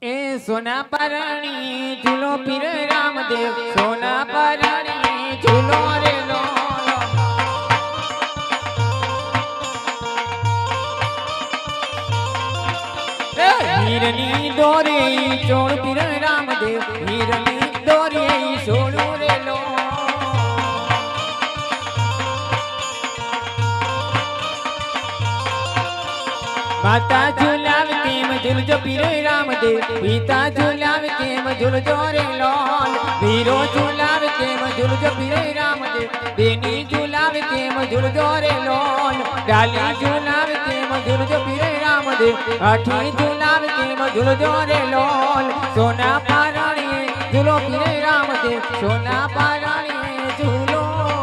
ए सोना परणी झूलो पीर रामदेव सोना परणी झूलो रे लोलो हीरनी दोरे चोड़ पीर रामदेव हीरनी दोरे सोड़ो रे लो माता झूलावती मझुल जो पीर रामदेव पिता झूलावती मझुल जो रे लोल वीरो झूलावती मझुल जो पीर रामदेव बेनी झूलावती मझुल जो रे लोल डाली झूलावती मझुल जो पीर रामदेव आठी झूलावती मझुल जो रे लोल सोना पाराणी झूलो पीर रामदेव सोना पाराणी झूलो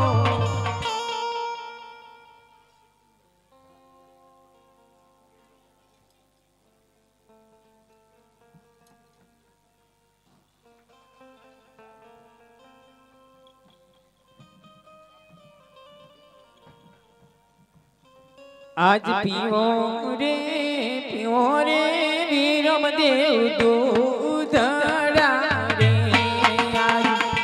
आज पियो रे वीरम देव दूधड़ा रे आज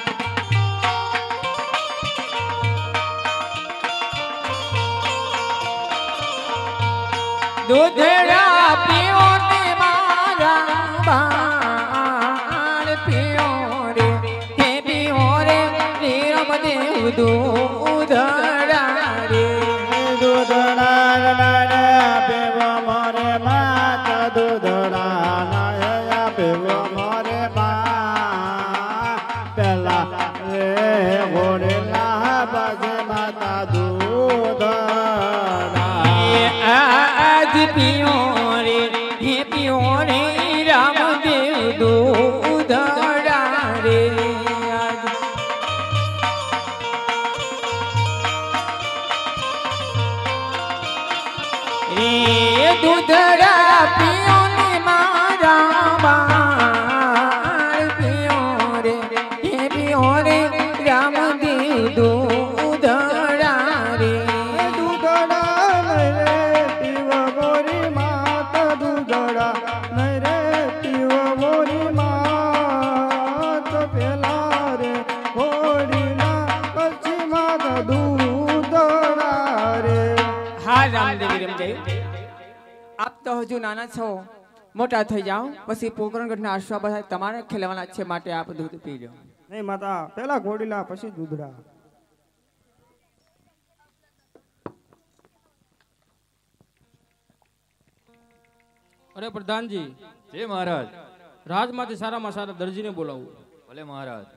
दूधड़ा पियो ने मारा बाल पियो रे वीरम देव दूधड़ा रे पियो रे रामदेव दूधड़ा रे दूधड़ा पियो ने मारा बाल पियो रे रामदेव दूधड़ा रे दूधड़ा रे पीव मोरी मात दूधड़ा रे पीव मोरी मात पेला रे होड़ीना पछी मात दूधड़ा रे हाँ रामदेव आप तो हजू नाना छो मोटा થઈ જાઓ પછી પોકરણગઢના આશા બધા તમારે ખેલવાના છે માટે આપ દૂધ પીજો નહીં માતા પેલા ઘોડીલા પછી દૂધડા अरे प्रधान जी जय महाराज राजमाते सारा सारा दर्जी ने बोलावू भले महाराज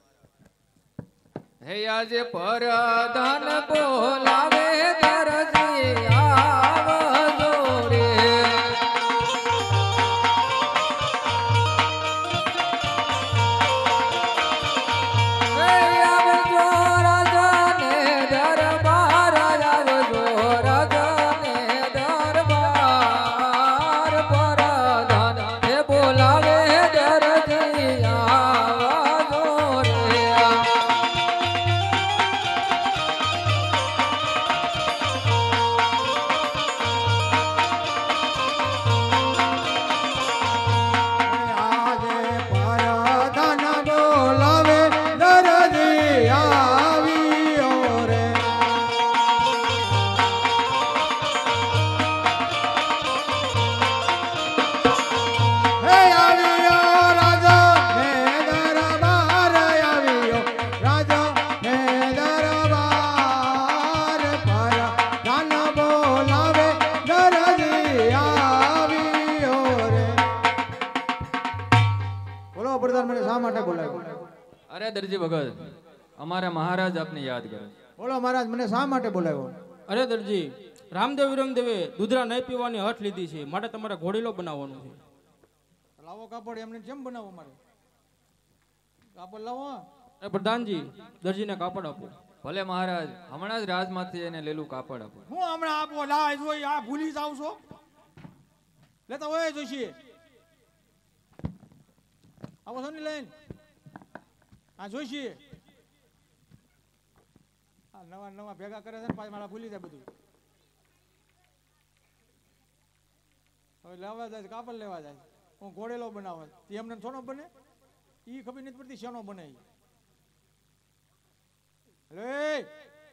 हे आज परधान बोलावे दर्जी आवजो रे हे आवजो राजाने दरबार आवजो राजाने दरबार परधान हे बोलावे दर्जी आवजो रे अरे दर्जी भगत हमारा महाराज आपने याद करे बोलो महाराज મને શા માટે બોલાવ્યો अरे दर्जी रामदेव विरमदेवे दूधरा नहीं पीवानी हठ लीधी छे माटे तमारे घोड़ीलो बनावવાનો છે લાવો કાપડ એમને કેમ બનાવો મારે કાપડ લાવો अरे प्रधान जी दर्जी ने कापड़ आपो भले महाराज हमणा ज राजमाथी એને લેલું કાપડ આપો હું હમણાં આપો લાય જોઈ આ ભૂલી જાવ છો લેતા હોય જોશી આવો છો ને લઈને આ જોશી આ નવા નવા ભેગા કરે છે ને પાછા મારા ભૂલી જાય બધું હવે લેવા જાય કાપડ લેવા જાય હું ઘોડેલો બનાવે તે એમને થોડો બને ઈ ખબર નથી પડતી શેનો બને ઈ. લે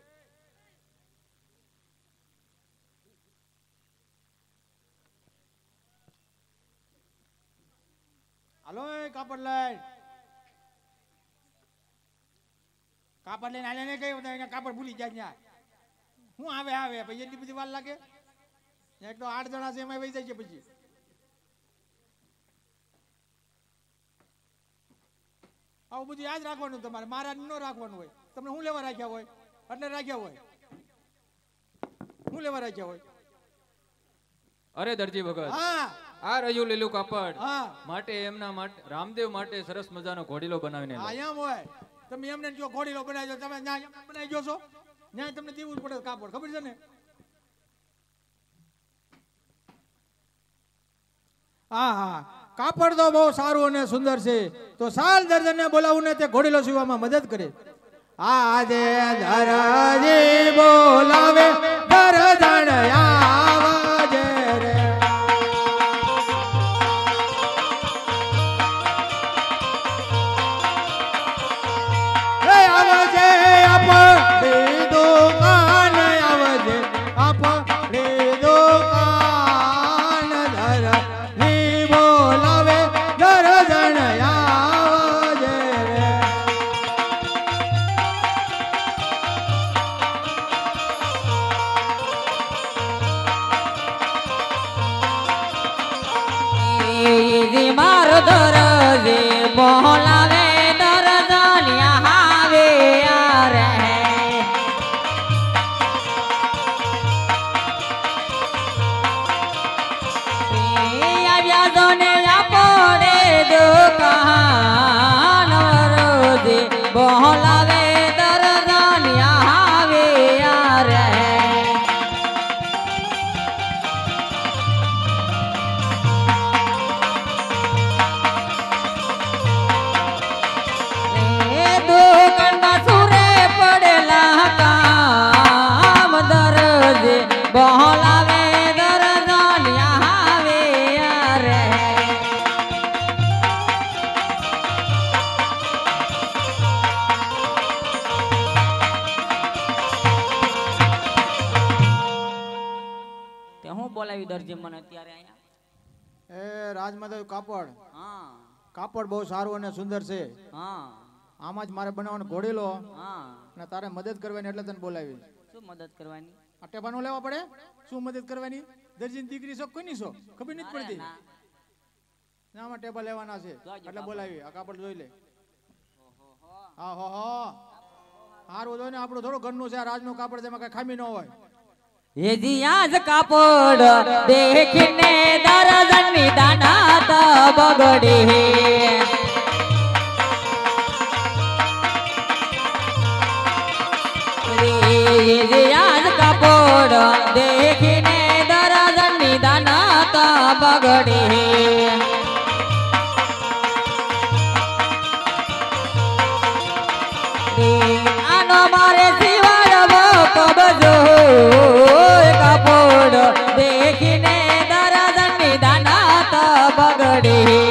હાલો એ કાપડ લઈને હાલે ને કઈ બધા કાપડ ભૂલી જાય ત્યાં હું આવે પછી એટલી બધી વાર લાગે એક તો 8 જણા છે એમાં વહી જાય છે પછી આવું બધું યાદ રાખવાનું તમારે મહારાજ ન રાખવાનું હોય તમને શું લેવા રાખ્યા હોય એટલે રાખ્યા હોય શું લેવા રાખ્યા હોય અરે દરજી ભગત હા આ રહ્યું લીલું કાપડ હા માટે એમના માટે રામદેવ માટે સરસ મજાનો ઘોડીલો બનાવીને હા લાવો. એમ હોય તમે એમને જો ઘોડીલો બનાવી દો તમે ન્યાય બનાવી દો છો ન્યાય તમને દેવું જ પડે કાપડ ખબર છે ને હા હા કાપડ તો બહુ સારું અને સુંદર છે તો સાલ દર્દનને બોલાવું ને તે ઘોડીલો સીવવામાં મદદ કરે આજે દરજી બોલાવે દર્દન આવાજે રે આવજે આપણી દુકાન આવજે આપણી દુકાન ધરની બોલાવે દર્દન આવજે રે મારો દરજી બોલાવે દરદનિયા આવે રે આવ્યા જોને આપડે દુકાન દરજી બોલાવે દરદનિયા આવે રે દુકાનમાં સુરે પડેલા કામ દરજે બોલાવે દરદનિયા આવે રે તે હું બોલાવી દરજી મને અત્યારે અહીંયા એ રાજમાતા કાપડ હા કાપડ બહુ સારું અને સુંદર છે હા આમાં જ મારે બનાવવાનો ઘોડેલો હા અને તારે મદદ કરવાની એટલે તને બોલાવી શું મદદ કરવાની આ ટેપાનું લેવા પડે શું મદદ કરવાની દરજીની દીકરી છો કોઈની છો ખબર નથી પડતી ના. ના આમાં ટેબા લેવાના છે જોજો એટલે કાપડ. બોલાવી આ કાપડ જોઈ લે હા હો હો સારું જોઈને આપણું થોડું ઘરનું છે આ રાજનું કાપડ તેમાં કઈ ખામી ન હોય હેજી આજ કાપડ દેખીને દરદની દાનાત બગડી હેજી આજ કાપડ દેખીને દરદની દાનાત બગડી આનો મારે શિવાડવો કબજો કાપડ દેખીને દરદની દાનાત બગડી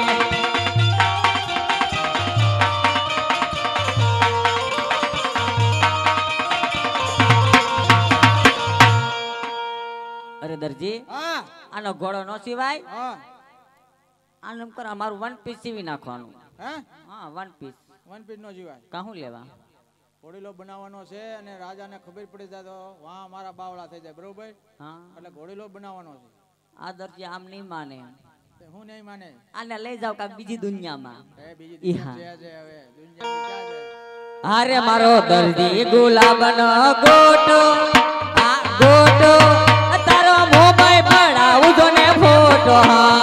અરે દરજી હા આનો ઘોડો નો સિવાય હા આનું એમ કરો અમારું વન પીસ સીવી નાખવાનું હે હા વન પીસ વન પીસ નો જીવાય કાહું લેવા ઘોડીલો બનાવવાનો છે અને રાજાને ખબર પડી જાય તો વાહ મારા બાવળા થઈ જાય બરોબર હા એટલે ઘોડીલો બનાવવાનો છે આ દરજી આમ નહીં માને તે હું નહીં માને આને લઈ જાવ કાંઈક બીજી દુનિયામાં એ બીજી ઈ દુનિયા હા. છે હવે દુનિયા ક્યાં છે અરે મારો દર્દી ગુલાબનો ગોટો આ ગોટો તારો મોબાઈલ પડાવું જો ને ફોટો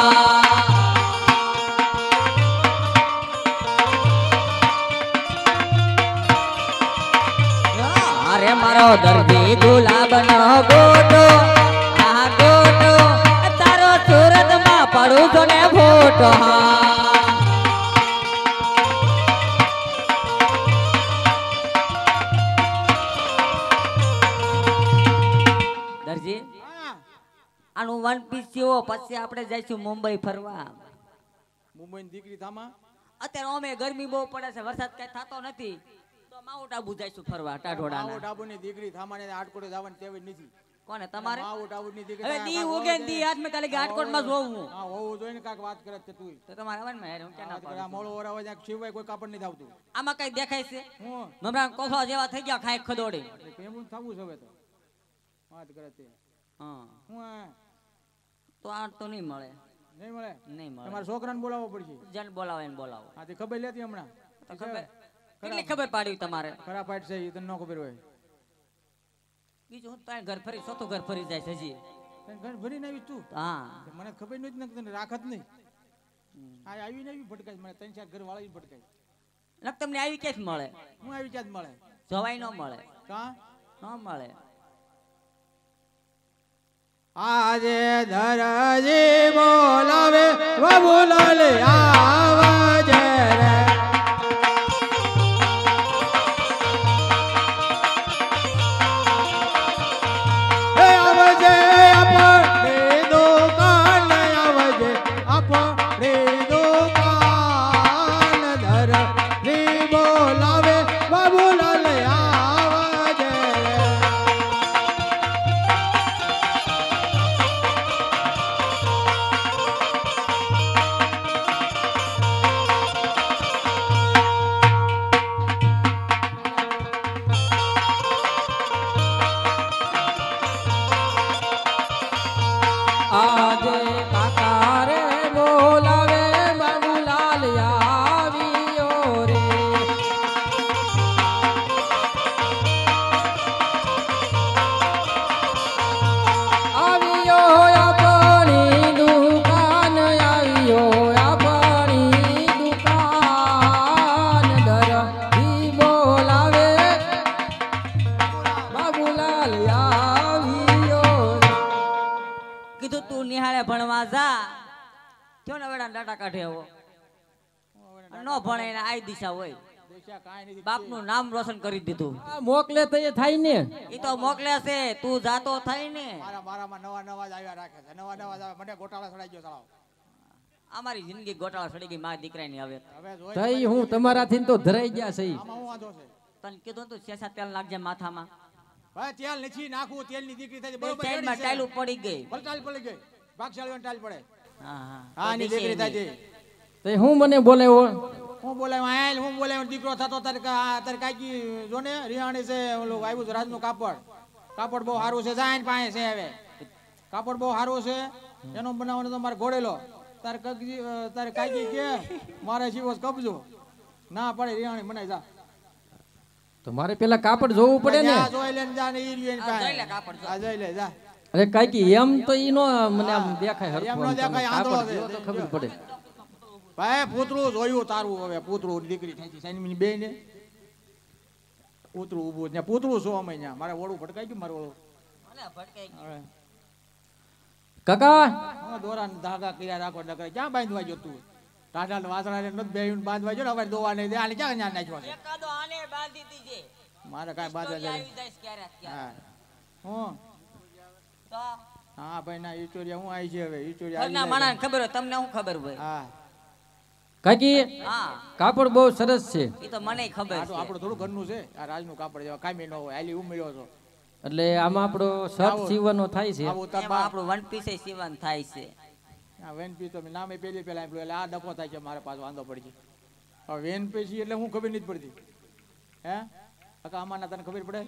અરે મારો દર્દી ગુલાબનો ગોટો આ ગોટો તારો સુરતમાં પડું જો ને ફોટો દરજી હા આનું વન પીસ સીવો પછી આપણે જઈશું મુંબઈ ફરવા મુંબઈની દીકરી થામા અત્યારે અમે ગરમી બહુ પડે છે, વરસાદ કઈ થતો નથી, તો માઉન્ટ આબુ જઈશું ફરવા ટાઢોડા. માઉન્ટ આબુની દીકરી થામાને આટકોટે જવાની ટેવ જ નથી. કોને તમારે? માઉન્ટ આબુની દીકરી હવે દી ઉગે ને દી હાથ મે કાલે આટકોટ માં જોવું. હા હોવું જોઈએ ને, કાક વાત કરે છે તું. તો તમારે આવવાનું મેં હું ક્યાં ના પાડું. આ મોળો ઓરાવા જાય શિવાય કોઈ કાપડ નહીં આવતું. આમાં કઈ દેખાય છે? હું મમરા કોથળા જેવા થઈ ગયા ખાય ખદોડી. કેમ થવું છે હવે તો વાત કરે તે. હા હું તો આ તો નહીં મળે. નહીં મળે. નહીં મળે. તમારા છોકરાને બોલાવવો પડશે. જન બોલાવો એને બોલાવો. હા તે ખબર લેતી હમણાં. તો ખબર કેટલી ખબર પાડી તમારે? ખરા પાટ છે એ તને ન ખબર હોય. બીજું હું તારે ઘર ફરી ચોથું ઘર ફરી જાય છે હજી. તને ઘર ભરીને આવી તું. હા મને ખબર નથી ને તને રાખત નહીં. આ આવી ને આવી ભટકાય મને 3-4 ઘર વાળા ભટકાય. નક તમને આવી ક્યાંથી મળે? હું આવી ક્યાં મળે? જવાય ન મળે. કા ન મળે. આજે ધરજી બોલાવે બાબુલાલ આવજે રે. આવજે આપણી દુકાન, આવજે આપણી દુકાન, ધરજી બોલાવે બાબુલાલ આવજે રે. આજે કાકા રે બોલાવે બાબુલાલ આવ્યો રે. આવ્યો આપણી દુકાન, આવ્યો આપણી દુકાન, ધરજી બોલાવે બાબુલાલ આવ્યો રે. કીધું તું નિહાળે ભણવા જા, થયો ને વેડા ડાટા કાઢે એવો. ન ભણે એને આ દિશા હોય. દેશા કાંઈ નથી. બાપનું નામ રોશન કરી દીધું. આ મોકલે તો એ થાય ને. એ તો મોકલે છે, તું જાતો થઈ ને. મારામાં નવા જ આવ્યા રાખે છે. નવા જ આવે. મને ગોટાળા ચડાઈ ગયો સાળો. અમારી જિંદગી ગોટાળા સડી ગઈ મારા દીકરાની. હવે હવે જોઈ તઈ હું તમારાથી તો ધરાઈ ગયા છે. આમાં હું વાંધો છે? તને કીધું તું શેષા તેલ નાખજે માથામાં. ભાઈ તેલ નથી નાખવું. તેલની દીકરી થાય છે. બે બરોબર સાઈડમાં રેડી છે. ટાઈલું પડી ગઈ. ભલે ટાઈલ પડી ગઈ. ભાગશાળીઓને ટાઈલ પડે. હા હા હા ની દીકરી થાય છે. તઈ હું મને બોલાવ્યો. હું બોલાવ્યો આયલ, હું બોલાવ્યો દીકરો થતો તારે કાકી જોને રિહાણી છે. ઓલું આવ્યું છે રાજનું કાપડ. કાપડ બહુ સારું છે. જાયન પાસે છે હવે. કાપડ બહુ સારું છે. એનો બનાવવાનો તો મારે ઘોડેલો. તારે કાકી કે મારે જીવો કબજો ના પડે. રિહાણી બનાવી જા. તો મારે પેલા કાપડ જોવું પડે ને. જા જોઈ લેને જા ને ઈ રહ્યું એની આ પાસે. જોઈ લે કાપડ જો. આ જોઈ લે જા. અરે કાકી એમ તો ઈ નો મને આમ દેખાય એમ હરખું. નો આમ તમે દેખાય, આંધળો કાપડ છે. જોવો તો ખબર પડે. ભાઈ પૂતળું જોયું તારું. હવે પૂતળું દીકરી થાય છે સાઈની બે ને પૂતળું ઊભું ત્યાં પૂતળું શું અમે ત્યાં મારે ઓળું ભટકાઈ ગયું. મારું ઓળું મને ભટકાઈ ગઈ. હવે કાકા હા દોરા ધાગા કર્યા રાખો નકર ક્યાં બાંધવા ગયો તું? ટાટા વાસણા ને નથી બેહીને બાંધવા ગયો ને. હવે દોવા નહીં દે. આને ક્યાં ન્યા નાખવા છે? એકાદો આને બાંધી દીજે. મારે કાંઈ બાંધવા ઈસ્ટોરી જાય. આવી જાય છે ક્યારેક ક્યારેક. હા હું તો હા ભાઈ ના ઈચોરિયા હું આવી છે હવે. ઈચોરિયા ઘરના આવી માણસને ખબર હોય, તમને શું ખબર હોય? હા કાકી હા કાપડ બહુ સરસ છે. એ તો મને ખબર આ તો છે. આપણું થોડું ઘરનું છે. આ રાજનું કાપડ જેવા કાંઈ ન હોય. હાલી ઉમેર્યો છો એટલે આમાં આપણો શર્ટ સીવવાનો થાય છે. આવું એમાં તબા આપણું વન પીસ સીવન થાય છે. આ વેન પી તો નામે પેલી પેલા આપ્યું એટલે આ ડફો થાય છે. મારે પાછો વાંધો પડી છે. હવે વેન પેશી એટલે હું ખબર નથી પડતી. હે અકા અમાના તને ખબર પડે?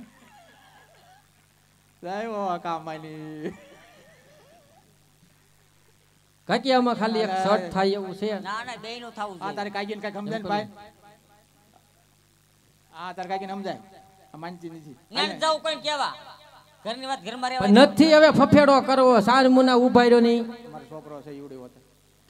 જાય અકા અમાની કાકી આમાં ખાલી એક શર્ટ થાય એવું છે. ના ના બે નું થવું આ જોઈએ. તારે કાકીને કઈ સમજાય ને ભાઈ? આ તારે કાકીને સમજાય? આ માનતી નથી. ન્યા જાવ કોઈ કેવા ઘરની વાત ઘરમાં પણ રહેવા. નથી હવે ફફેડો કરવો. સાર મુના ઉભા રહ્યો નહીં. મારો છોકરો છે ઈવડે હોતે.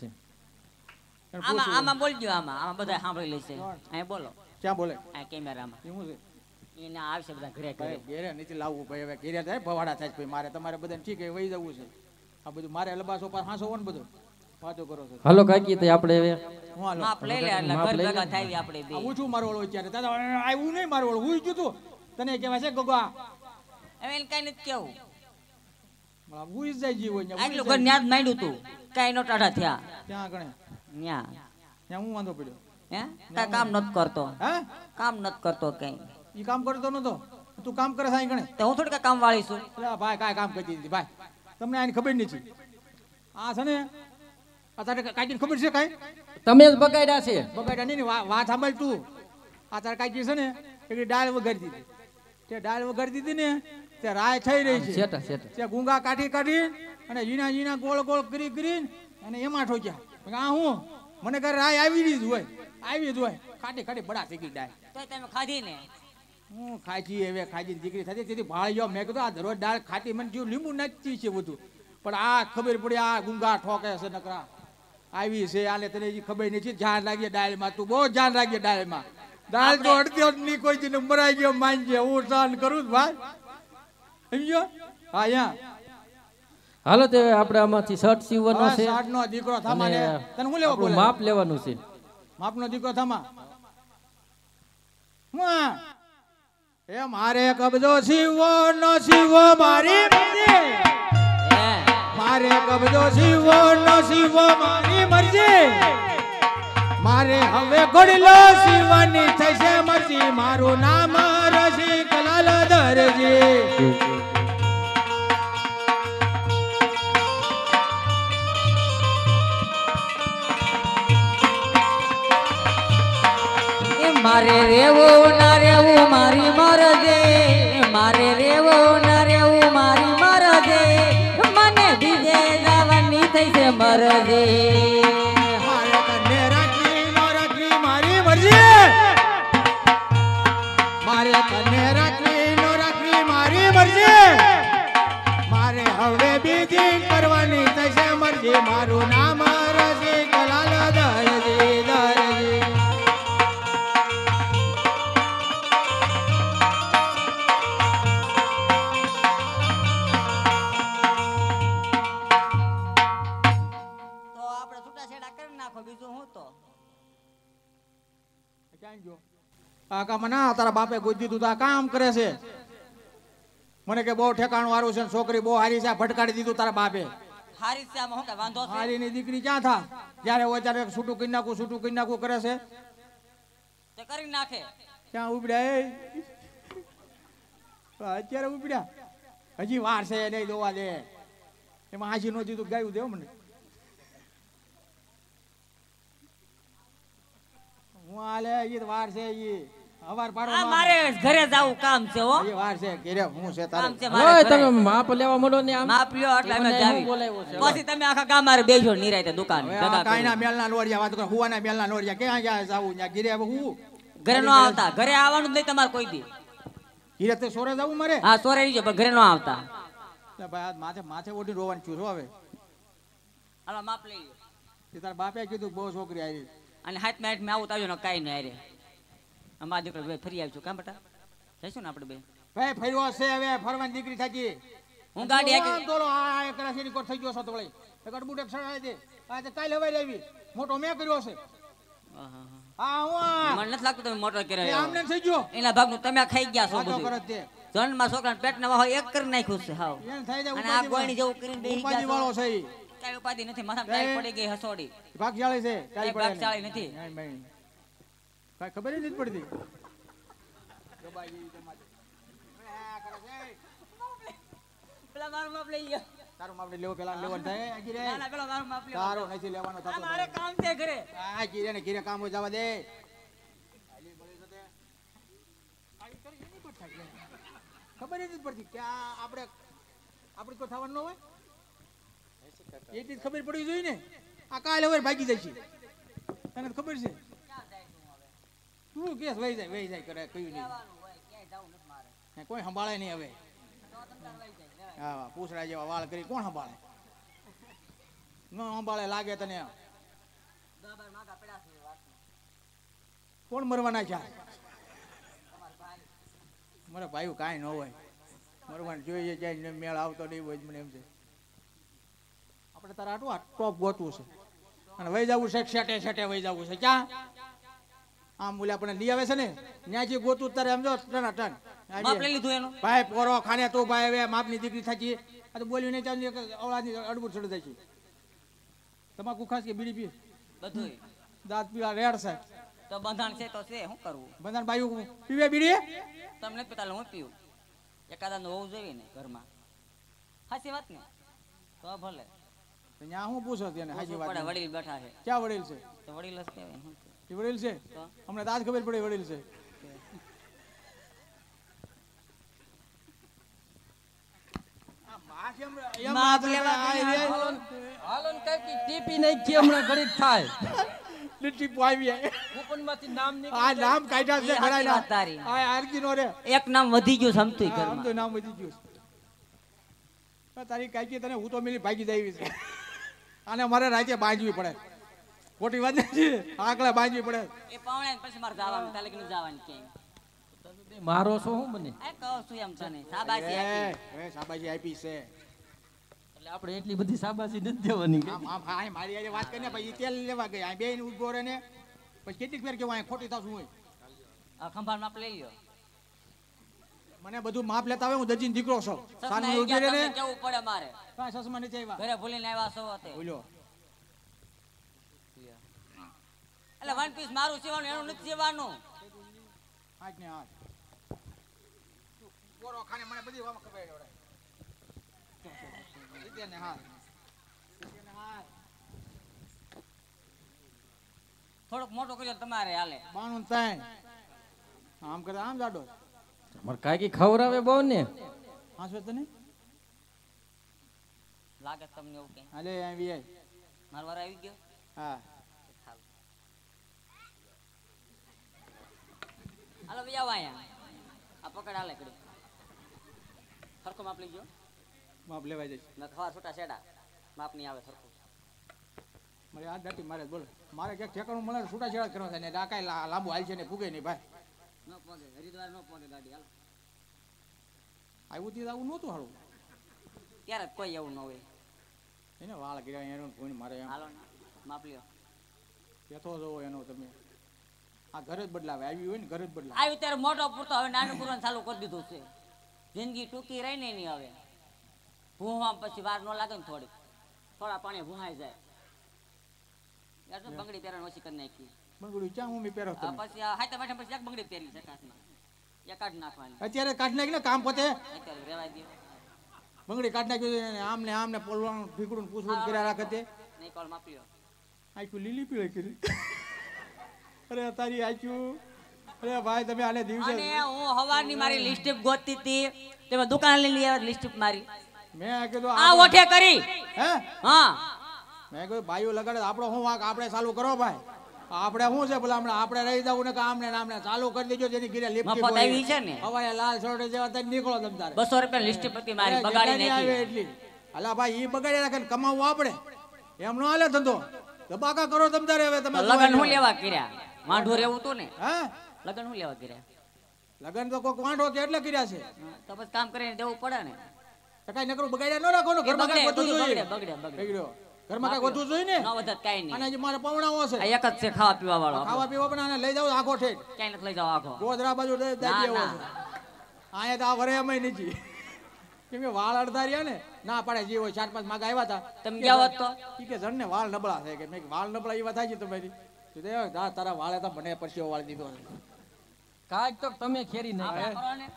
આમાં આમાં બોલજો. આમાં બધા સાંભળી લેશે. અહીં બોલો ક્યાં બોલે? આ કેમેરામાં એ શું છે? એને આવશે બધા ઘરે ઘરે. ભાઈ ઘેરે નથી લાવવું ભાઈ. હવે ઘેરે થાય ભવાડા થાય છે ભાઈ. મારે તમારે બધાને ઠીક છે વહી જવું છે. આ બધું મારે લબાસો પર હાંસો ને બધું વાતો કરો છો. હાલો કાકી તો આપણે હવે હું હાલો માપ લઈ લે એટલે માપ ઘર લઈ લે. ભેગા થાય આપણે બે. આ ઊંચું મારો ઓળો અત્યારે દાદા આવ્યું નહીં. મારો ઓળો હું ગયું તું. તને કહેવાય છે ગગા હવે એને કઈ નથી કેવું. હુઈ જાય જીવો આટલું ઘર ન્યાદ માંડ્યું તું કઈ નો ટાઢા થયા. ત્યાં ગણે ન્યા ત્યાં હું વાંધો પડ્યો હે કાંઈ કામ નથી કરતો હે કામ નથી કરતો કઈ ઈ કામ કરતો નતો તું કામ કરે સાઈ ગણે તો હું થોડી કાંઈ કામ વાળી છું એટલે ભાઈ કાંઈ કામ કરતી નથી ભાઈ તમને આની ખબર નથી આ છે ને અત્યારે કાંઈ ખબર છે કાંઈ તમે જ બગાડ્યા છે. બગાડ્યા નહીં ને વાત સાંભળ તું આ તારે કાંઈ છે ને એક ડાળ વગાડી દીધી તે ડાળ વગાડી દીધી ને તે રાય થઈ રહી છે શેઠા શેઠા તે ગુંગા કાઢી અને ઝીણા ઝીણા ગોળ ગોળ કરી અને એમાં ઠોક્યા આ હું મને ઘરે રાય આવી જ હોય ખાટી બડા થઈ ગઈ ડાળ તો તમે ખાધી ને હું ખાજી હવે ખાજી દીકરી થતી તેથી ભાળ્યો મેં કીધું આ દરરોજ ડાળ ખાટી મને જેવું લીંબુ નાચતી છે બધું પણ આ ખબર પડી આ ગુંગા ઠોકે છે નકરા આવી છે આને તને હજી ખબર નથી ધ્યાન રાખીએ ડાળમાં તું બહુ ધ્યાન રાખીએ ડાળમાં દાળ તો અડધી નહીં કોઈ જીને મરાઈ ગયો માનજે હું સહન કરું જ ભાઈ સમજો હા અહીંયા હાલો તે આપણે આમાંથી શર્ટ સીવવાનો છે નો દીકરો થામા ને અને તને હું લેવા આપણું બોલે માપ લેવાનું છે. માપનો દીકરો થામા હું એ મારે કબજો સીવો નો સીવો મારી મરજી હે મારે કબજો સીવો નો સીવો મારી મરજી મારે હવે ઘોડલો સીવાની થશે મરજી મારું નામ રસી કલાલ દરજી મારે રેવું ના રેવું મારી મરજે મારે રેવું ના રેવું મારી મરજે મને બીજે જવાની થઈ છે મરજે મારે તને રાખી નો રાખી મારી મરજી મારે તને રાખી નો રાખી મારી મરજી મારે હવે બીજી કરવાની થશે મરજી મારું નામ રસી કલાલ દરજી દરજી તો આપણે છૂટાછેડા કરી નાખો બીજું હું તો ક્યાં ગયો આ કામ ના તારા બાપે ગોતી દીધું તો આ કામ કરે છે મને કે બહુ ઠેકાણું વાળું છે ને છોકરી બહુ હારી છે આ ભટકાડી દીધું તારા બાપે હારી છે આમાં હું કઈ વાંધો છે હારી ની દીકરી ક્યાં થા જ્યારે હોય ત્યારે છૂટું કરી નાખું કરે છે તે કરી નાખે ક્યાં ઉપડ્યા એ અત્યારે ઉપડ્યા હજી વાર છે નહીં જોવા દે એમાં હાજી નો દીધું ગાયું દેવ મને હું હાલે ઈ વાર છે ઈ હવાર પાડો આ મારે ઘરે જાવું કામ છે હો ઈ વાર છે ઘેરે હું છે કામ તારે છે ઓય મારે તમે ઘરે. માપ લેવા માંડો ને આમ માપ લ્યો એટલે અમે મને જાવી હું બોલાવ્યો છે? પછી તમે આખા ગામ મારે બેસો નિરાયતે દુકાન હવે ભેગા આ કાંઈના કરી. મેલના લોરિયા વાત કરો હુવાના મેલના લોરિયા ક્યાં ગયા જાવું ત્યાં ઘીરે હવે હું ઘરે નો આવતા ઘરે આવવાનું જ નહીં તમારે કોઈ દી ઘીરે તે સોરે જાવું મારે હા સોરે રહીજો પણ ઘરે નો આવતા એટલે ભાઈ આ માથે માથે ઓઢી રોવાનું છું હવે હાલો માપ લઈ લ્યો. તે તારા બાપે કીધું બહુ છોકરી આવી અને હાથ મેં આવું તાજો ને કાંઈ નહીં હારે અમારા દીકરો બે ફરી આવજો કામ બટા જઈશું ને આપણે બે ભાઈ ફર્યો છે હવે ફરવાની દીકરી થાકી હું ગાડી હાકી- આમ તોલો આ એક રાશિની કોટ થઈ ગયો છો તો વળી એક અડબુટ એક સડાઈ દે આ તે કાલે હવાઈ આવી મોટો મેં કર્યો છે આહા. હા હું આ. મને નથી લાગતું તમે મોટો એ કર્યો આમને થઈ ગયો એના ભાગનું તમે ખાઈ ગયા છો વાતો બધું કરે તે જન્મમાં છોકરાને પેટના વાહો એક કરી નાખ્યું છે હાવ એને થઈ જાય અને આ ગોળણી જેવું કરીને બેસી ઉપાધિ ગયા વાળો છો. છે ઈ. કાંઈ ઉપાધિ નથી માથામાં ટાઈટ પડી ગઈ હસોડી ભાગશાળી છે કાંઈ ભાગશાળી નથી. કાંઈ ખબર જ નથી પડતી પેલા મારું માપ લઈ લ્યો તારું માપડે લેવો પેલા લેવાનું થાય હજી રે. ના, ના, પેલા મારું માપ લ્યો તારો નથી લેવાનો થતો આ મારે કામ છે ઘરે આ ઘીરે ને ઘીરે કામ હોય જવા દે ખબર જ નથી પડતી કે આ આપણે કોઈ થવાનું ન હોય એ ચીજ ખબર પડવી જોઈએ ને આ કાલે હવે ભાગી જાય છે તને ખબર છે તું કેસ વહી જાય કરે કયું નહીં ને કોઈ સંભાળે નહીં હવે હા પૂછડા જેવા વાળ કરી કોણ સંભાળે ન સંભાળે લાગે તને કોણ મરવાના છે મારા ભાઈ કાંઈ ન હોય મરવાનું જોઈએ જાય મેળ આવતો નહીં હોય જ મને એમ છે આપણે તારા આટલું આ ટોપ ગોતવું છે અને વહી જવું છે સેટે વહી જવું છે ક્યાં આમ બોલે આપણે લઈ આવે છે ને ત્યાંથી ગોતું તારે સમજો ટન માપ લઈ લીધું એનું ભાઈ પોરો ખાને તું ભાઈ હવે માપની દીકરી થાકી આ તો બોલ્યું નહીં ચાલુ અવળાની અડબુટ ચડી જાય છે તમાકુ ખાસ કે બીડી પીએ બધું દાંત પીવા રેડ છે તો બંધાણ છે તો છે શું કરવું બધાને બાયું પીવે બીડી તમને જ પતા હું પીવું એકાદા નું હોવું જોઈએ ને ઘરમાં સાચી વાત ને તો ભલે ત્યાં હું પૂછો તેને હાજી પૂછવું પડે, વાત વડીલ બેઠા છે ક્યાં વડીલ છે તો વડીલ જ કહેવાય શું છે? એ વડીલ છે તો અમને તો આજ ખબર પડી વડીલ છે માપ લેવા હાલો ને કઈ ટીપી નહીં કે હમણાં ઘડી થાય લીટી પાવી કૂપનમાંથી નામ આ નામ કાઢ્યા છે એ ઘણા સાચી વાત તારી. આ આરકી નો રે એક નામ વધી ગયું સમતું આમ તો ઘરમાં નામ વધી ગયું છે તારી કાકી તને હું તો મિલી ભાગી જાય છે આને મારે રાતે બાંધવી પડે ખોટી વાત નથી આકડા બાંધવી પડે એ પાવણે ને પછી મારે જવાનું તાલે કે જવાનું ક્યાંય મારો શું હું બને એ કહું છું એમ તને શાબાશી આપી. એ સાબાજી આપી છે એટલે આપણે એટલી બધી શાબાશી નથી દેવાની આમ આમ આ મારી હારે વાત કરીને પછી તેલ લેવા ગયા બે ને ઉભો રહે ને પછી કેટલીક ફેર કેવું ખોટી થાશું હોય આ ખંભાળ માપ લઈ લ્યો મને બધું માપ લેતા આવે હું દજીન દીકરો છું સસના સાની આવી ઉભી ગયા રહે તમને ને કેવું પડે મારે કાંઈ સસમાં નથી આવ્યા ઘરે ભૂલીને આવ્યા છો તે બોલ્યો એટલે વન પીસ મારું સીવાનું એનું નથી સીવાનું હાથ ને હાથ પોરો ખાને મને બધી વામાં ખબર પડે રીતે ને હાથ રીતે ને હાથ થોડુંક મોટું કર્યો તો તમારે હાલે બાણું તાણ આમ કરે આમ જાડો મારે કાકી ખવડાવે બહુ ને હાંસવે તને લાગે છે તમને એવું કઈ હાલે આવી આય મારો વાર આવી ગયો હા હાલો ભાઈ આવો અહીંયા આ પકડ હાલે કડી સરખો માપ લઈ ગયો માપ લેવાઈ જશે મેં ખવા છૂટા છેડા માપ નહીં આવે સરખું મારે આ દાટી મારે બોલો મારે ક્યાંક ઠેકાણું મળે તો છૂટા છેડા કરવા થાય ને ડાકાય લાંબુ હાલ છે ને ફૂગે નહીં ભાઈ ન પગે હરિદ્વાર ન પગે ગાડી હાલો આવ્યું તે આવું નહોતું હારું ત્યારે જ કોઈ એવું ન હોય એને વાળ કર્યા એનો કોઈ મારે એમ હાલો ને માપ લ્યો બેઠો જોવો એનો તમે આ ઘર જ બદલાવે આવી હોય ને ઘર જ બદલાવે આવ્યું ત્યારે મોટો પૂરતો હવે નાનું પૂરવાનું ચાલુ કરી દીધું છે જિંદગી ટૂંકી રહી ને એની હવે ભૂવા પછી વાર ન લાગે ને થોડા પાણી ભૂહાઈ જાય એટલે બંગડી પહેરવાની ઓછી કરી નાખી બંગડી ચા હું પહેરો આ તમે પછી આ હાથે માથે પછી એક બંગડી પહેરી છે કાચમાં એક કાઢ નાખવાની અત્યારે કાઢ નાખી ને કામ પોતે અત્યારે રેવાય દે બંગડી કાઢ નાખ્યું છે આમને આમને પોલવાનું ઠીકડું પૂછવું કર્યા રાખે તે નહીં કોલ માપ લ્યો આખું લીલી પીળી કરી અરે તારી આખું અરે ભાઈ તમે આને દિવસે અને હું હવારની મારી લિસ્ટિપ ગોતતી હતી તમે દુકાન લઈ લીધી લિસ્ટિપ મારી મેં કીધું આ ઓઠે કરી હે હા મેં કીધું ભાઈઓ લગાડે આપણો શું વાંક આપણે ચાલુ કરો ભાઈ આપણે શું છે ભલા હમણાં આપણે રહી જવું ને કે આમને ને આમને ચાલુ કરી દેજો જેની ગીરે લિફ્ટ મફત આવી છે ને હવાએ લાલ છોડે જેવા તને નીકળો તમ તારે 200 રૂપિયા લિસ્ટિપ હતી મારી બગાડી જેટલાની આવે નાખી એટલી અલા ભાઈ ઈ બગાડી રાખે ને કમાવવું આપણે એમ નો હાલે ધંધો દબાકા કરો તમ તારે હવે તમે લગન હું લેવા કર્યા વાંઢું રહેવું તું ને હે લગન હું લેવા કર્યા લગન તો કોક વાંઢો કે એટલે કર્યા છે તો પછી કામ કરીને દેવું પડે ને તો કાંઈ નકરું બગાડ્યા ન રાખો ને ઘરમાં કાંઈ વધુ જોઈએ બગડે બગડ્યો ઘરમાં કાંઈ વધુ જોઈએ ને ન વધત કાઈ નહીં અને હજી મારે પવણાવો છે આ એક જ છે ખાવા પીવા વાળો ખાવા પીવા પણ આને લઈ જાવ આખો ઠેઠ ક્યાંય નથી લઈ જાવ આખો ગોધરા બાજુ દાબી ના, આવ્યો છે અહીંયા તો આ વરે અમે નથી કેમ કે વાળ અડધા રહ્યા ને ના પાડે જે હોય 4-5 માગ આવ્યા હતા તમે ગયા હોત તો ઈ કે જણ ને વાળ નબળા થાય કે મેં કીધું વાળ નબળા એવા થાય છે તમારી તો તે તારા વાળે તો મને પરસેવો વાળ દીધો છે કાંઈક તો તમે ખેરી નહીં આપણે કરો ને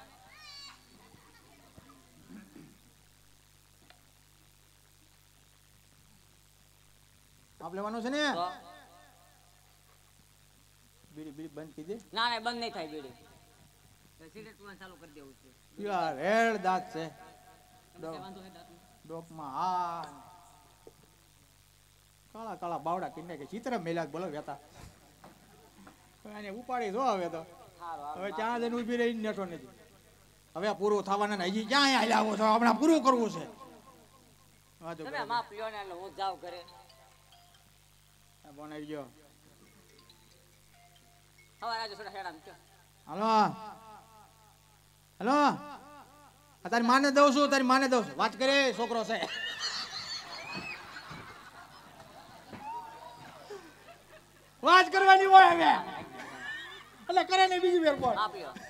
આપ લેવાનો છે ને તો બીડી બીડી બંધ કરી દે ના ના બંધ નહીં થાય બીડી સિગરેટ પીવાનું ચાલુ કરી દેવું છે યાર રેડ દાંત છે તમને કઈ વાંધો છે દાંતનો? ડોકમાં હા કાળા કાળા બાવડા કિન્ને કે ચિત્ર મેલા બોલો વેતા એને ઉપાડી જો હવે તો હારું, હવે ત્યાં જઈને ઊભી રહી નેટો નથી હવે આ પૂરું થવાના ને હજી ક્યાં અહીંયા આવો છો હમણાં પૂરું કરવું છે હા તો તમે માપ લ્યો ને એટલે હું જાઉં ઘરે બનાવી ગયો સવારે આજે સોડા હેડા મૂક્યો હાલો હાલો આ તારી માને દઉં છું તારી માને દઉં છું વાત કરે છોકરો છે વાત કરવાની હોય હવે એટલે કરે ને બીજી વાર કોણ માપ લ્યો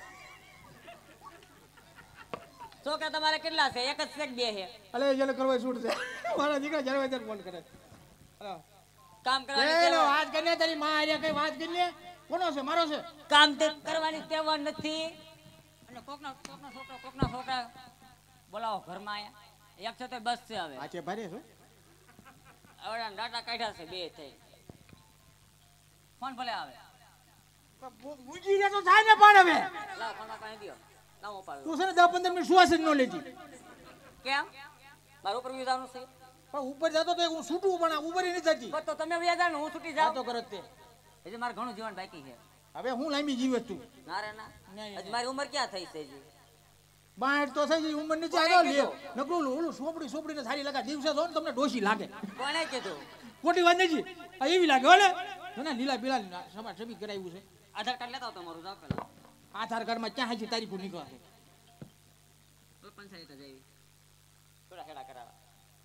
છોકરા તમારે કેટલા છે એક જ છે કે બે છે અલે જેને કરવા છૂટ છે મારા દીકરા જ્યારે ત્યારે ફોન કરે હાલો કામ કરવાની એલો ટેવ- વાત કરીને તારી માં આર્યા કઈ વાત કરીને કોનો છે મારો છે કામ તે કરવાની ટેવ નથી અને કોકના છોકરા બોલાવો ઘરમાં આયા એક છે તો બસ છે હવે આચે ભારે છો હવે ડાટા કાઢ્યા છે બે થઈ ફોન ભલે આવે મૂજી રે તો થાય ને પણ હવે લાવ ફોન પાસે દ્યો લાવ ઉપાડો તું છે ને 10-15 મિનિટ સુવાસ જ ન લેતી કેમ મારું ઉપર વિજાનું છે પણ ઉપર જતો તો હું છૂટું પણ ઉપર નથી જતી બસ તો તમે વ્યાજા ને હું છૂટી વાતો જાઉં કરત તે હજી મારે ઘણું જીવન બાકી છે હવે હું લાંબી જીવત તું ના રે ના નહીં. હજી મારી ઉંમર ક્યાં થઈ છે હજી બાહેર તો થઈ ગઈ ઉંમર નીચે કોણે આગળ લે કીધું? નકરું ઓલું સોપડીને સારી લગા દિવસે જો ને તમને ડોશી લાગે કોણે કીધું ખોટી વાત નથી આ એવી લાગે ઓલે તને લીલા પીલા સમા છબી કરાવ્યું છે આધાર કાર્ડ લેતા આવો તમારું જાવ પેલા આધાર કાર્ડમાં ક્યાં હાજી તારીખો નીકળે છે પંચાયત જઈ થોડા હેડા કરાવા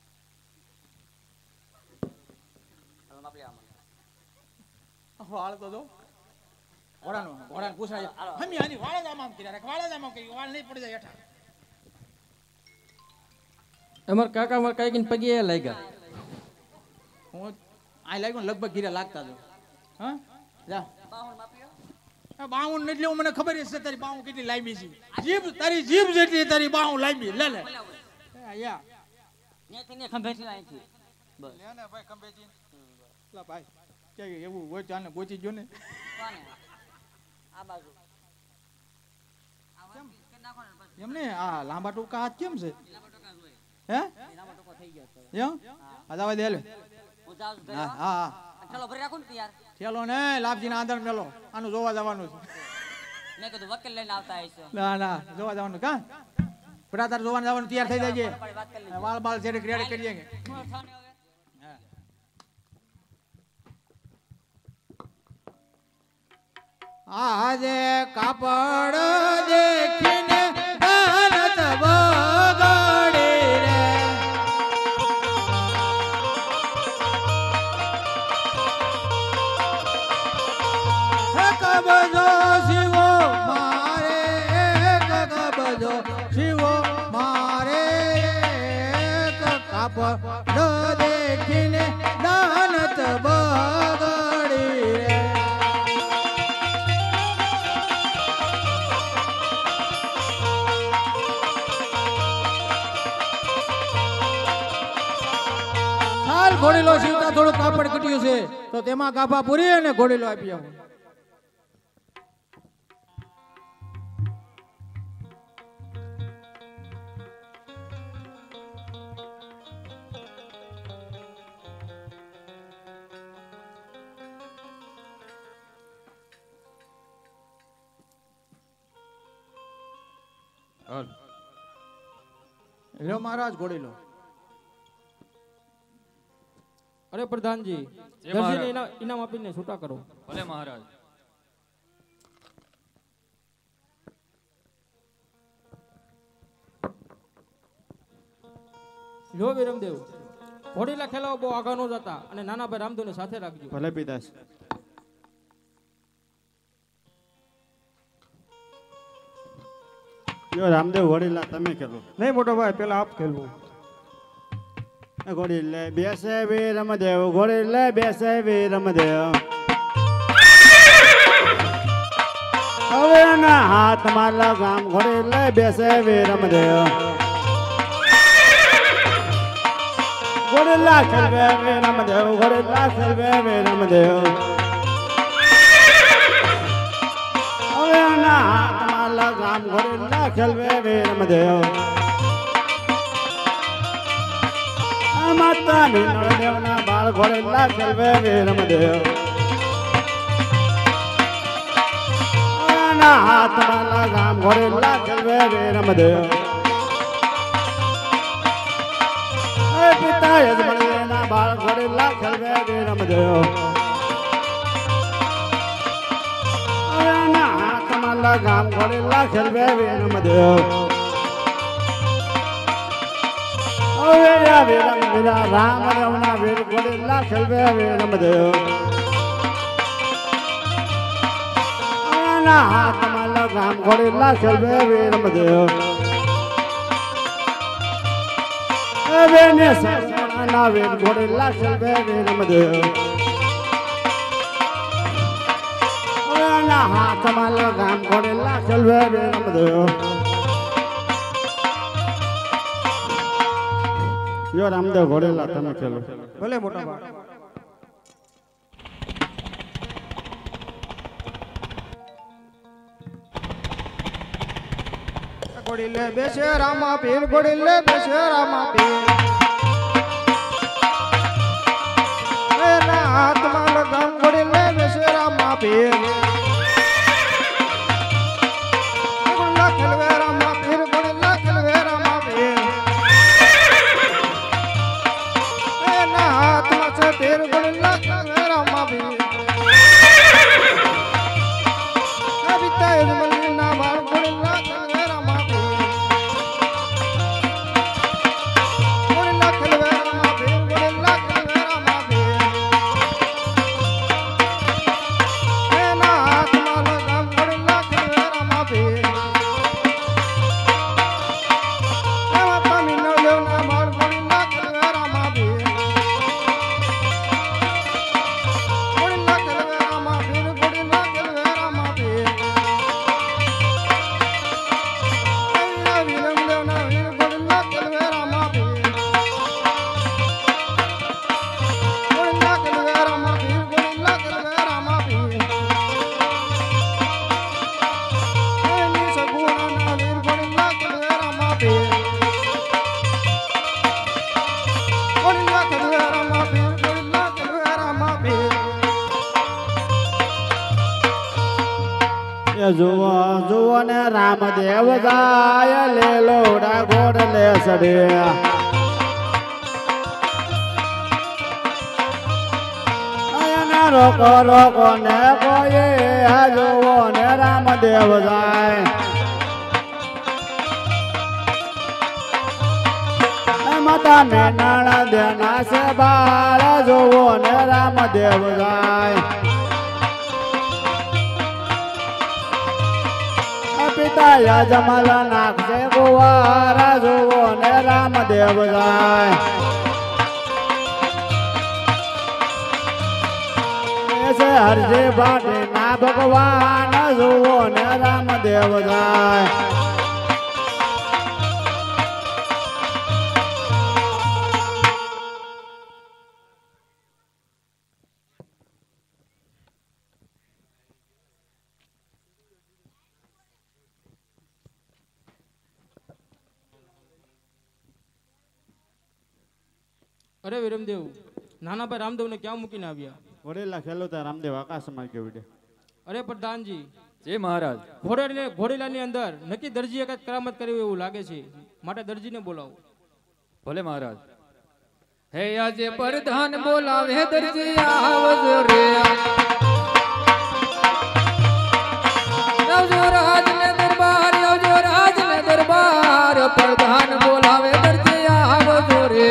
હવે માપ લેવા માંગે. વાળ તો દો ઘોડાને પૂછાય હમી આની વાળ જ આમ કર્યા વાળ જ આમ કરી વાળ નહીં પડી જાય હેઠા અમાર કાકા માર કાકી ને પગે લાગ્યા હું આ લાગ્યું ને લગભગ ગીરા લાગતા જો હા જા બાહુણ માપ્યો આ બાહું એટલે મને ખબર છે તારી બાહું કેટલી લાંબી છે જીભ તારી જીભ જેટલી તારી બાહું લાંબી લે લે યા ન્યાથી ને ખંભેથી અહીંથી બસ લા ભાઈ કે એવું હોય ચાને ગોચી જો ને કોને આ બાજુ કેમ કે નાખો ને બસ એમને આ લાંબા ટૂંકા હાથ કેમ છે લાંબા ટોકા જોઈએ હે લાંબા ટોકો થઈ ગયો છે એમ આ જવા દે લે હું જાઉં છું હા ઘરે, હા હો. ચાલો ભરી રાખો ને તૈયાર ચલો ને લાભજીના આદર મેલો આનું જોવા જવાનું છે મેં કીધું વકીલ લઈને આવતા હશો ના ના જોવા જવાનું કા બરાબર જોવાનું જવાનું તૈયાર થઈ જાય વાત કરી લીધી વાળ બાલ જેડે રેડી કરી દેંગે મોર થાને હવે આજે કાપડ દેખીને ભારત બગડે રે કબજો શિવો મારે કબજો શિવો મારે કાપડ દેખીને દાનત બગડી રે હાલ ઘોડીલો સીવતા થોડું કાપડ કટ્યું છે તો તેમાં કાપા પૂરી અને ઘોડીલો આપી આવો હાલ લ્યો મહારાજ ઘોડીલો અરે પ્રધાનજી જય દર્શીને મહારાજ. ઇનામ આપીને છૂટા કરો ભલે મહારાજ જો વિરમદેવ ઘોડીલા ખેલાઓ બહુ આગળ ન જતા અને નાના ભાઈ રામદેવને સાથે રાખજો ભલે પિતાસ યો રામદેવ વડીલા તમે ખેલો નહીં મોટો ભાઈ પેલા આપ ખેલવું ઘોડી લે બેસે વીર રમદેવ ઘોડી લે બેસે વીર રમદેવ હવે ના હાથ માલા ગામ ઘોડી લે બેસે વીર રમદેવ ઘોડી લા ખેલવે વીર રમદેવ ઘોડી લા ખેલવે વીર રમદેવ હવે ના હાથ માલા ગામ ઘોડી લા ખેલવે વીર રમદેવ માતા દેવના બાળ ઘોડે લાખેલવે વીરમદેવ ના હાથમાં લાગામ ઘોડે લાખેલવે વીરમદેવ એ પિતા યજમાનના બાળ ઘોડે લાખેલવે વીરમદેવ ના હાથમાં લાગામ ઘોડે લાખેલવે વીરમદેવ વીરમ વીરા રામ રમના વીર ઘોડે લાખેલવે વીરમદેવ ના હાથમાં લગામ ઘોડે લાખેલવે વીરમદેવ બેને સસના વીર ઘોડે લાખેલવે વીરમદેવ ના હાથમાં લગામ ઘોડેલા ચલવે રે રામદેવ યો રામદેવ ઘોડેલા તમે ચલો ભલે મોટા બા ઘોડીલે બેસે રામા પીર ઘોડીલે બેસે રામા પીર એના હાથમાં લગામ ઘોડીલે બેસે રામા પીર ઘોડીલા ખેલવે રામા પીર ઘોડીલા ખેલવે રામા પીર એના હાથમાં છે પીર ઘોડીલા ખેલવે રામા પીર અબિતા એજમલના બાળ ઘોડીલા ખેલવે રામા પીર ઘોડીલા ખેલવે રામા પીર ઘોડીલા ખેલવે રામા પીર એના હાથમાં લગામ ઘોડીલા ખેલવે રામા પીર એવા પામી ન દેવના બાળ ઘોડીલા ખેલવે રામા પીર ઘોડીલા ખેલવે રામા પીર ઘોડીલા ખેલવે રામા પીર એવા વિરમ દેવના વીર ઘોડીલા ખેલવે રામા પીર ઘોડીલા ખેલવે રામા પીર ઘોડીલા ખેલવે રામા પીર એની સગુણાના વીર ઘોડીલા ખેલવે રામા પીર ઘોડીલા ખેલવે રામા પીર ઘોડીલા ખેલવે રામા પીર એ જુઓ જુઓ ને રામદેવ જાય લેલોડા ઘોડલે સડ્યા એને રોકો રોકો ને કોઈ આ જુઓ ને રામદેવ જાય માતા ને નાણા દેના છે બાળ જુઓ ને રામદેવ જાય પિતા યજમલ નાખશે કુવારા જુઓ ને રામદેવ જાય છે હરજી ભાટી ના ભગવાન જુઓ ને રામદેવ જાય અરે વિરમદેવ નાના ભાઈ રામદેવને ક્યાં મૂકીને આવ્યા ઘોડેલા ખેલુતા રામદેવ આકાશમાં કેવડે અરે પ્રધાનજી જય મહારાજ ઘોડેલાની અંદર નક્કી દરજીએ કઈક કરામત કરી એવું લાગે છે માટે દરજીને બોલાવો ભલે મહારાજ હે આજે પ્રધાન બોલાવે દરજી આવજો રે આવજો રાજને દરબાર આવજો રાજને દરબાર પ્રધાન બોલાવે દરજી આવજો રે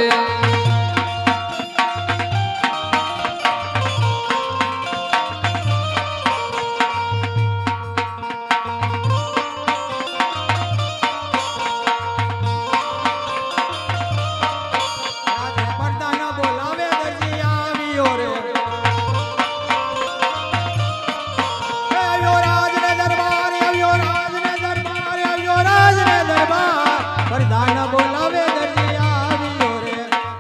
આજે પરદાન બોલાવે દરજી આવ્યો રે આવ્યો રાજને દરબાર આવ્યો રાજને દરબાર આવ્યો રાજને દરબાર પરદાન બોલાવે દરજી આવ્યો રે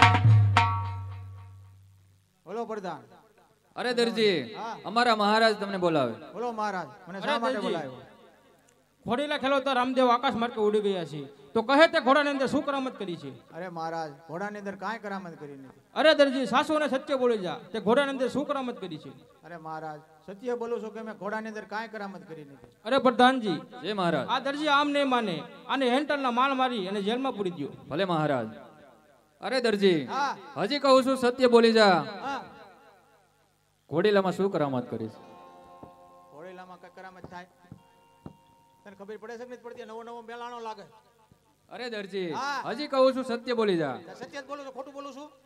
બોલો પ્રધાન અરે દરજી અમારા મહારાજ તમને બોલાવે બોલો મહારાજ મને અરે શા માટે દરજી. બોલાવ્યો ઘોડેલા ખેલવતા રામદેવ આકાશ માર્ગે ઉડી ગયા છે તો કહે તે ઘોડાની અંદર શું કરામત કરી છે અરે મહારાજ ઘોડાની અંદર કાંઈ કરામત કરી નથી અરે દરજી સાસુ અને સત્ય બોલી જા તે ઘોડાની અંદર શું કરામત કરી છે અરે મહારાજ સત્ય બોલું છું કે મેં ઘોડાની અંદર કાંઈ કરામત કરી નથી અરે પ્રધાનજી જય મહારાજ આ દરજી આમ નહીં માને આને હેન્ટલના માલ મારી અને જેલમાં પૂરી દો ભલે મહારાજ અરે દરજી હા હજી કહું છું સત્ય બોલી જા હા ઘોડીલામાં શું કરામત કરીશ ઘોડેલામાં કઈ કરામત થાય તને ખબર પડે છે કે નથી પડતી નવો નવો મેલાણો લાગે અરે દરજી હા. હજી કહું છું સત્ય બોલી જા સત્ય જ બોલું છું ખોટું બોલું છું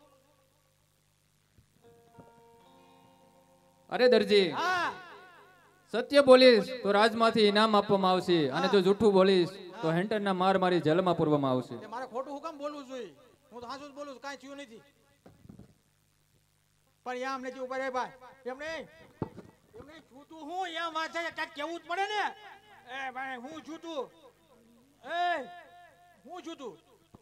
અરે દરજી હા સત્ય બોલીશ તો રાજમાંથી ઇનામ આપવામાં આવશે અને જો જૂઠું બોલીશ તો હેન્ટરના માર મારી જેલમાં પૂરવામાં આવશે તે મારે ખોટું હું કામ બોલવું જોઈએ હું તો હાચું જ બોલું છું કાંઈ થયું નથી પણ યા અમને જેવું ભાઈ એમ નહીં છૂત તું હું એમ વાત છે કાંઈક કેવું જ પડે ને એ ભાઈ હું છું તું એ હું છું તું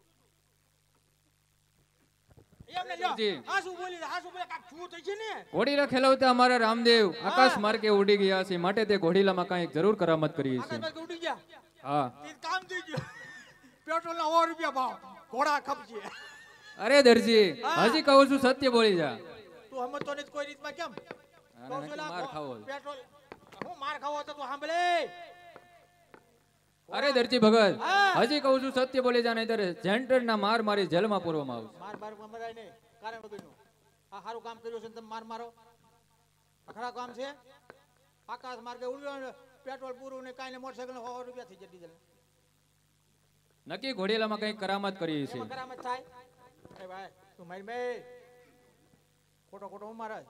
એમને લ્યો જી. આ શું બોલી આ શું બોલે કાંઈક છું થઈ છે ને ઘોડીલા ખેલાવતા અમારા રામદેવ આકાશ માર્ગે ઉડી ગયા છે, માટે તે ઘોડીલામાં કંઈક જરૂર કરામત કરી છે. આકાશમાં ઉડી ગયા હા. તે કામ થઈ ગયું પેટ્રોલના 100 રૂપિયા ભાવ ઘોડા ખપશે અરે દરજી, હજી કહું છું સત્ય બોલી જા. તું સમજતો નથી કોઈ રીતમાં કેમ આને નક્કી માર ખાવો છે. પેટ્રોલ હું માર ખાવો તો તું સાંભળે અરે દરજી ભગત, હજી કહું છું સત્ય બોલી જા, નહીંતર જેન્ટરના માર મારી જેલમાં પૂરવામાં આવશે. માર મરાય નહીં કારણ વગરનું આ સારું કામ કર્યું છે ને તમે માર મારો આ ખરાબ કામ છે આકાશ માર્ગે ઉડ્યો પેટ્રોલ પૂરું ને કાંઈ મોટરસાઇકલ 100 રૂપિયા થઈ જાય ડીઝલ નક્કી ઘોડીલામાં કંઈક કરામત કરી છે. એમાં કરામત થાય એ ભાઈ તું મારી મે ખોટો હું મારા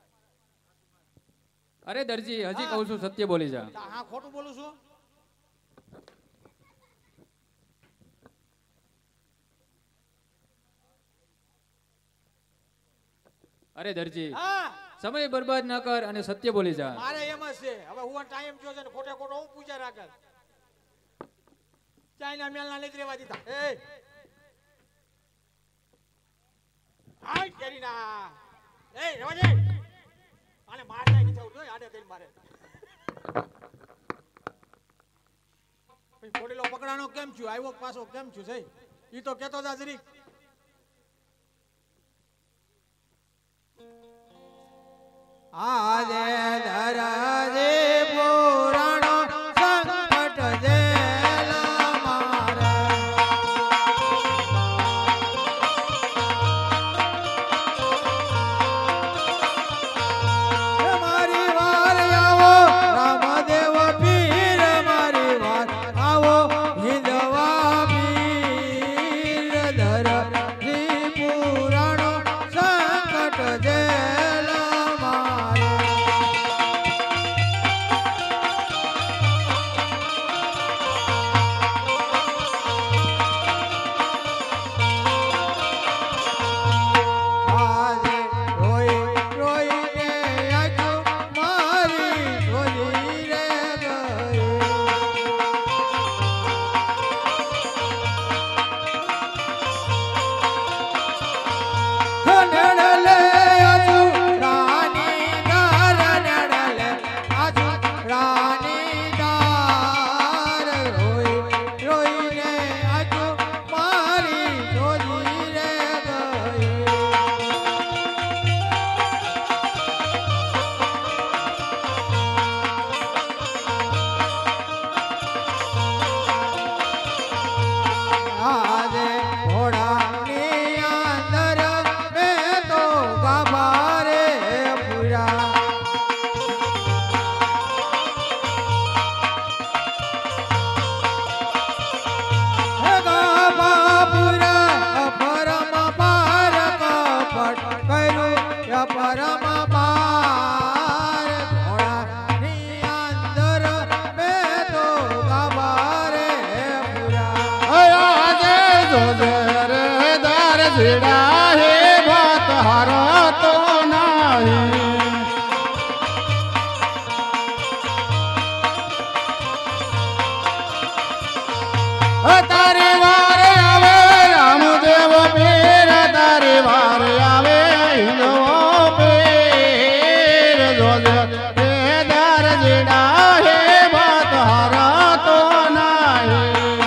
અરે દરજી, હજી કહું છું સત્ય બોલી જા. હા ખોટું બોલું છું અરે દરજી, હા સમય બરબાદ ન કર અને સત્ય બોલી જા. મારે એમ જ છે હવે હું ટાઈમ જો છે ને ખોટો હું પૂછા રાખે ચાઇના મેલના નથી રહેવા દીધા એ હાય કરીના એ રહેવા દે આને માર નાખી જાવ જોઈ આડે દઈને મારે ખોડેલો પકડાનો કેમ છું આવ્યો પાછો કેમ છું સહી ઈ તો કેતો જા જરી આદે ધરજે પુરાણો સંકટ જેલા મારા મારી વાર આવો રામદેવ પીર મારી વાર આવો હિંદવા પીર ધરજે પુરાણો સંકટ જેલા મારા આજે રોઈ રોઈને આંખો મારી ધોલી રે ગઈ નડલે આજુ રાની દાર નડલે આજુ રાની દાર રોઈ રોઈને આંખો મારી ધોલી રે ગઈ આજે ઘોડાની અંદર મેં તો ગાભા રે પૂરા હે ગાભા પૂરા પરમ પાર કપટ કર્યું પરમ પાર ઘોડાની અંદર મેં તો ગાભા રે પૂરા આજે જોજે રે દાર જીડા હે ભાત હારો તો નહીં તારી વાર આવે રામદેવ પીર તારી વાર આવે હિંદવો પીર જોજે રે દાર જીડા હે ભાત હારો તો નહીં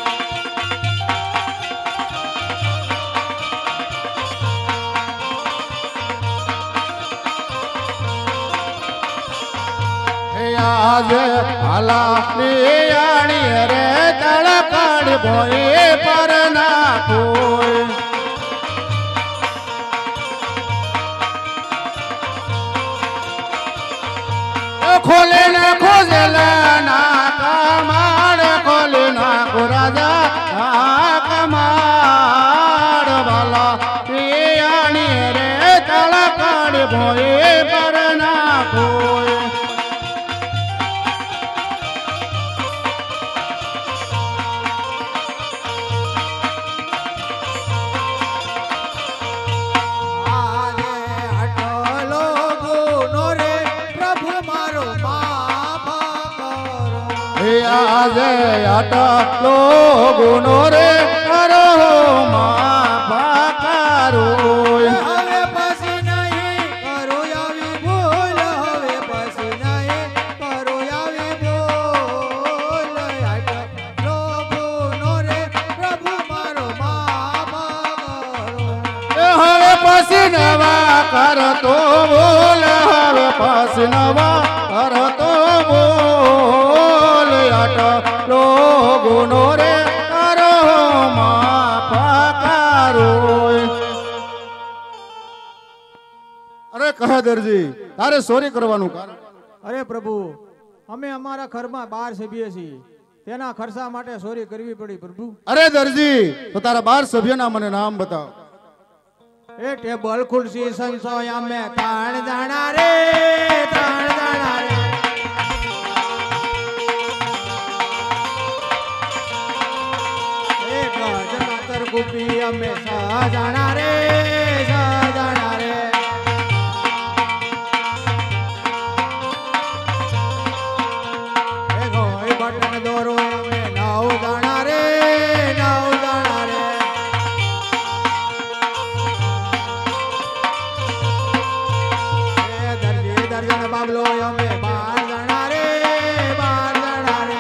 આજે હાલાની આણી રે તળકાડ ભોય પર નાખોય ખોલે નાખો જેલા ના કમાડ ખોલે નાખો રાજા આ કમાડ વાલા આણી રે તળકાડ ભોય પર નાખોય આજે હટલો ગુનો રે પ્રભુ મારો એ આજે આટલો ગુનો રે કરો માફા કરો. હવે પછી નહીં કરું આવી ભૂલ, હવે પછી નહીં કરું આવી ભૂલ. આટલો ગુનો રે પ્રભુ મારો માફ કરો. હવે પછી નવા કરતો બોલ, હવે પછી નવા કરતો બોલ. આટલો ગુનો રે કરો માફા કરો. અરે કહે દરજી, તારે ચોરી કરવાનું કારણ? અરે પ્રભુ, અમે અમારા ઘરમાં 12 સભ્ય છીએ, તેના ખર્ચા માટે ચોરી કરવી પડી પ્રભુ. અરે દરજી, તો તારા 12 સભ્યના મને નામ બતાવ. એ ટેબલ ખુરશી સંસોય અમે 3 જણા રે, 3 જણા રે. એક જમાતર ગુપી અમે 6 જણા રે, 6 જણા રે. એક હોય બટન દોરો અમે 9 જણા રે, 9 જણા રે. એ દરજી દર્જન બાબલો અમે 12 જણા રે, 12 જણા રે.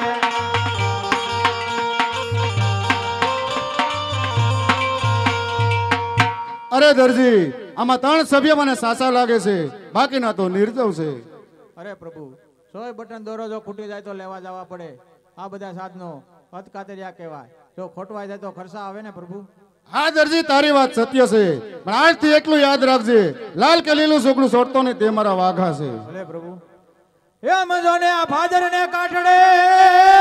અરે દરજી, આમાં 3 સભ્ય મને સાચા લાગે છે, બાકીના તો નિર્દવ છે. અરે પ્રભુ, 100 બટન દોરો જો ખૂટી જાય તો લેવા જવા પડે. આ બધા સાધનો અતકાતરિયા કહેવાય. જો ખોટવાઈ જાય તો ખર્ચા આવે ને પ્રભુ. હા દરજી, તારી વાત સત્ય છે, પણ આજથી એટલું યાદ રાખજે, લાલ કે લીલું છોકરું છોડતો નહીં, તે મારા વાઘા છે. ભલે પ્રભુ. એમ જો ને આ ફાદર ને કાઠડે